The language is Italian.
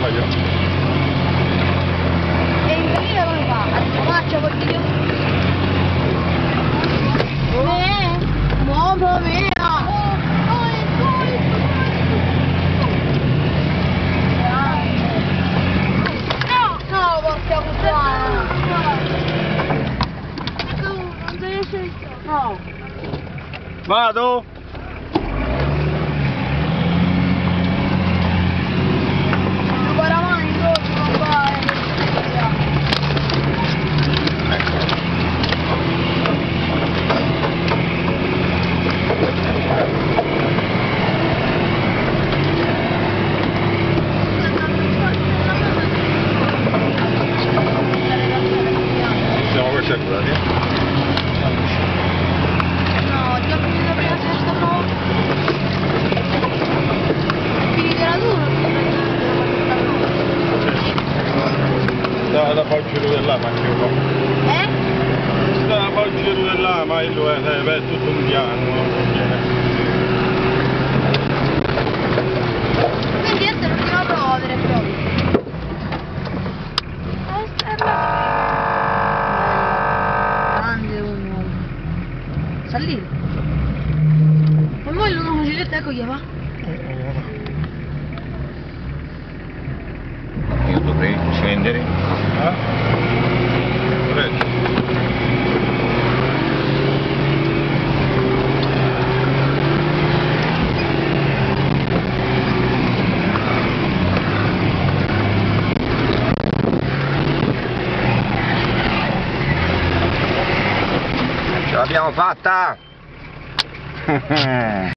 farla io. E in famiglia come fa? A faccia col video? Mamma mia! No, porca puttana! Non si riesce. No! Vado? Siamo per cercare. No, già finito la prima sesta prova. È finita la dura. Da fare il giro della ma anche un po'. Da fare il giro della ma è tutto un piano, non conviene. Quindi questa è l'ultima prova vera e propria. Grande uomo. Salire. E poi l'uno faciletta, ecco chi va. Io dovrei scendere. Prego. Ce l'abbiamo fatta!